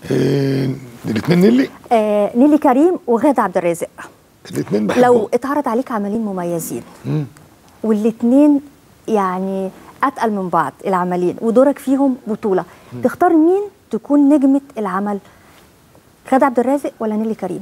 إيه الاثنين نيلي؟ نيلي كريم وغادة عبد الرازق. الاثنين بحبهم. لو اتعرض عليك عملين مميزين والاثنين يعني اتقل من بعض العملين ودورك فيهم بطولة، تختار مين تكون نجمة العمل؟ غادة عبد الرازق ولا نيلي كريم؟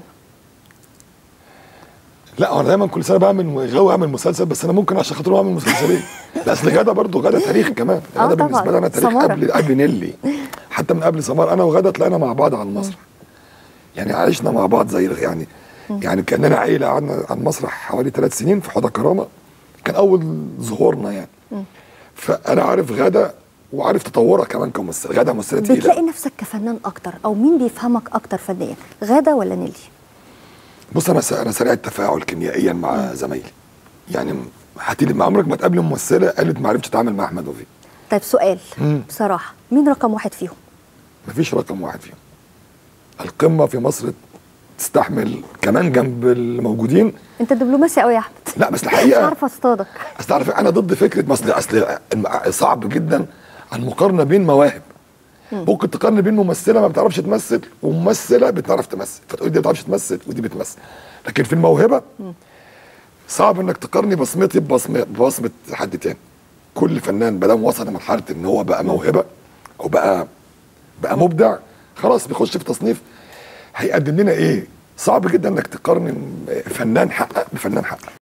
لا انا دايما كل سنه غاوي اعمل مسلسل، بس انا ممكن عشان خاطر اعمل مسلسلين. لا اصل غادة برضه غادة تاريخ كمان. غادة بالنسبه لي انا تاريخ قبل نيلي، حتى من قبل سمار. انا وغادة طلعنا مع بعض على المسرح، يعني عشنا مع بعض زي يعني كاننا عيله. قعدنا على المسرح حوالي 3 سنين في حوض كرامه، كان اول ظهورنا يعني. فانا عارف غادة وعارف تطورها كمان كممثله. غادة ممثله تقيله. بتلاقي نفسك كفنان اكتر او مين بيفهمك اكتر فنيا، غادة ولا نيلي؟ بص انا سريع التفاعل كيميائيا مع زمايلي، يعني ما عمرك ما تقابل ممثله قالت ما عرفتش اتعامل مع احمد وفي. طيب سؤال بصراحه، مين رقم واحد فيهم؟ مفيش رقم واحد فيهم. القمه في مصر تستحمل كمان جنب الموجودين. انت دبلوماسي قوي يا احمد. لا بس الحقيقه مش عارفه اصطادك. اصل عارف انا ضد فكره اصل صعب جدا المقارنه بين مواهب. ممكن تقارن بين ممثله ما بتعرفش تمثل وممثله بتعرف تمثل، فتقول دي ما بتعرفش تمثل ودي بتمثل. لكن في الموهبه صعب انك تقارني بصمتي ببصمه حد تاني. كل فنان ما دام وصل لمرحله ان هو بقى موهبه او بقى مبدع، خلاص بيخش في تصنيف هيقدم لنا ايه. صعب جدا انك تقارن فنان حقق بفنان حقق.